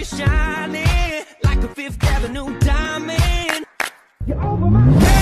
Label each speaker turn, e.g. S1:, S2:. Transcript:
S1: shining like a Fifth Avenue diamond. You're over my head.